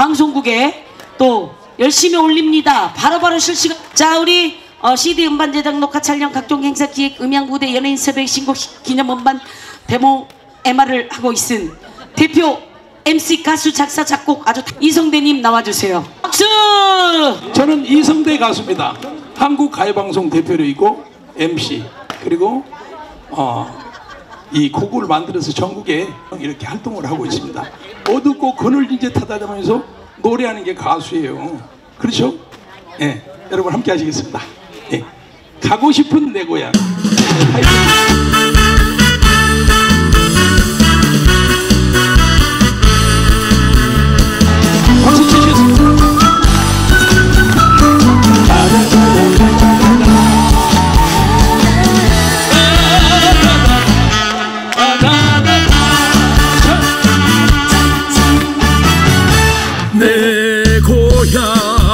방송국에 또 열심히 올립니다. 바로바로 실시간. 자, 우리 CD 음반 제작 녹화 촬영 각종 행사 기획 음향 무대 연예인 섭외 신곡 기념 음반 데모 MR을 하고 있은 대표 MC 가수 작사 작곡 아주 이성대님 나와주세요. 박수! 저는 이성대 가수입니다. 한국가요방송 대표로이고 MC 그리고 이 곡을 만들어서 전국에 이렇게 활동을 하고 있습니다. 어둡고 그늘진지 타다니면서 노래하는 게 가수예요. 그렇죠? 예, 여러분 함께 하시겠습니다. 예, 가고 싶은 내 고향. 박수 치셨습니다. 내 고향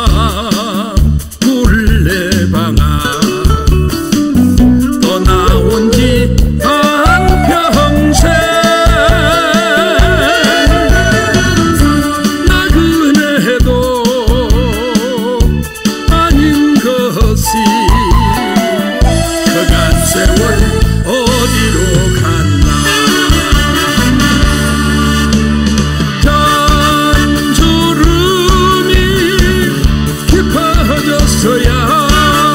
물레방아 떠나온 지 한평생 나그네도 아닌 것이 그간 세월 어디로 갔나 서야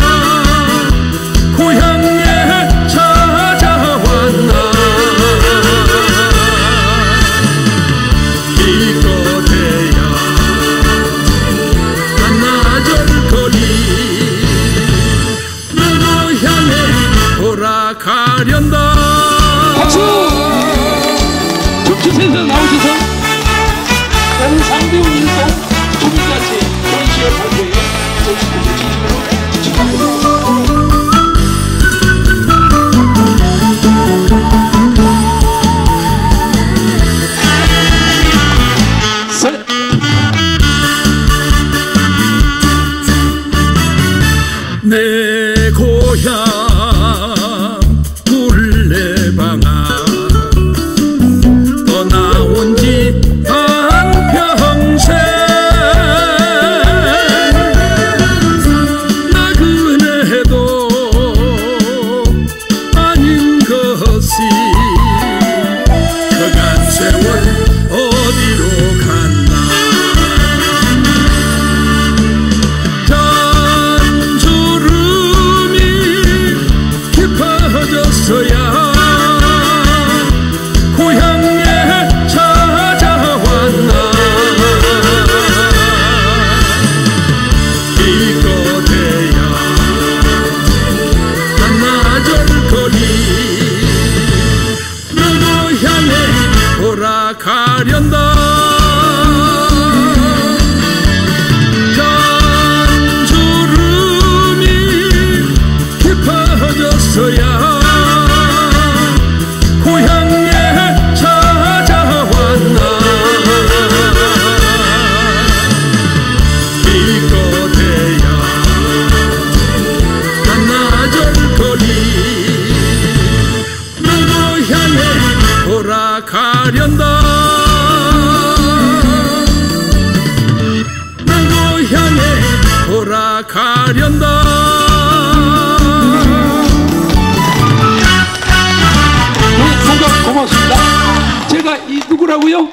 고향에 찾아왔나 이곳에야 한나절 거리 누구 향해 돌아가련다. 박수! 정치센터 나오셔서 상대훈 일동 주민자치 전시회 발표에 내 고향 물레방아 떠나온 지 한평생 나그네도 아닌 것이 그간 세월 어디로 갔나 서야 고향에 찾아왔나 이곳에야 한나절 거리 누구 향해 돌아가련다. 잔주름이 깊어졌어야 고향에 찾아왔나 이곳에야 한나절 거리 누구 향해 돌아가련다. 누구 향해 돌아가련다. 고맙습니다. 제가 누구라고요?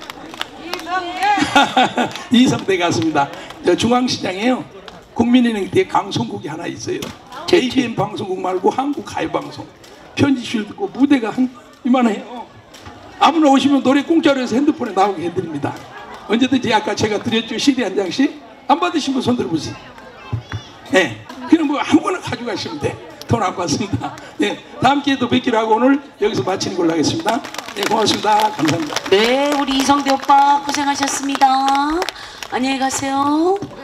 이성대 가수입니다. 중앙시장에요 국민은행 뒤에 방송국이 하나 있어요. ABN 방송국 말고 한국가요방송. 편집실 듣고 무대가 이만해요. 아무나 오시면 노래 공짜로 해서 핸드폰에 나오게 해드립니다. 언제든지 아까 제가 드렸죠. CD 한 장씩. 안 받으신 분 손 들어보세요. 네, 그냥 뭐 아무거나 가져가시면 돼. 돈 안 받습니다. 네, 다음 기회에 뵙기로 하고 오늘 여기서 마치는 걸로 하겠습니다. 네, 고맙습니다. 감사합니다. 네, 우리 이성대 오빠 고생하셨습니다. 안녕히 가세요.